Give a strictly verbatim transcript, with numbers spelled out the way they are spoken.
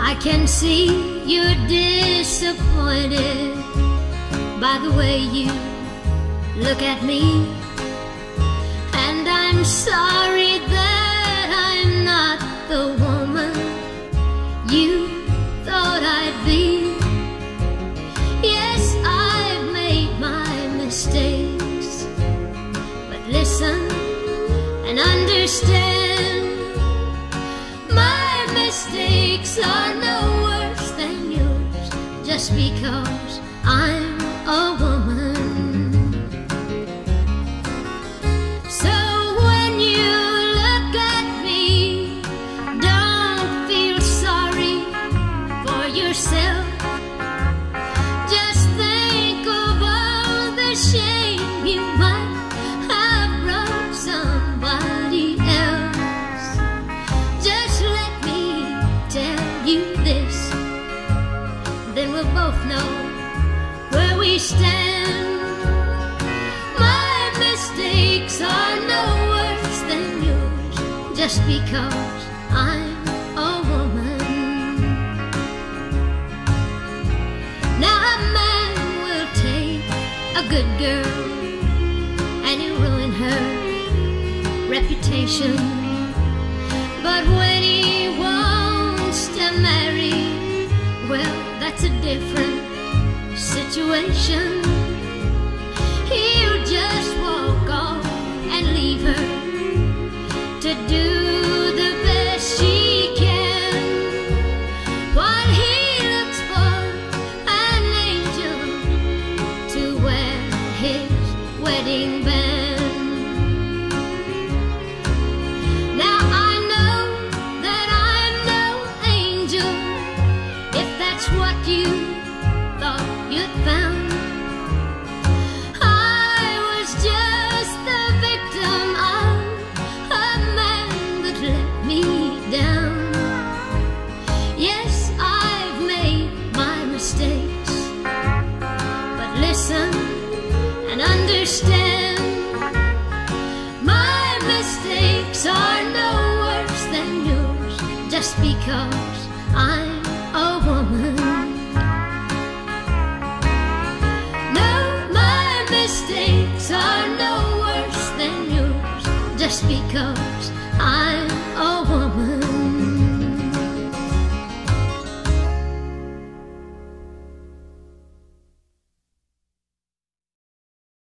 I can see you're disappointed by the way you look at me, and I'm sorry that I'm not the woman you thought I'd be. Yes, I've made my mistakes, but listen and understand, my mistakes are no worse than yours, just because I'm a woman. So when you look at me, don't feel sorry for yourself. Just think of all the shame you might have brought somebody else. Just let me tell you this, then we'll both know where we stand. My mistakes are no worse than yours, just because I'm a woman. Now a man will take a good girl and he'll ruin her reputation, but when he wants to marry, well, that's a different situation. He'll just walk off and leave her to do the best she can, while he looks for an angel to wear his wedding band. Now I know that I'm no angel, if that's what you thought you'd found. I was just the victim of a man that let me down. Yes, I've made my mistakes, but listen and understand, my mistakes are no worse than yours, just because I'm a woman.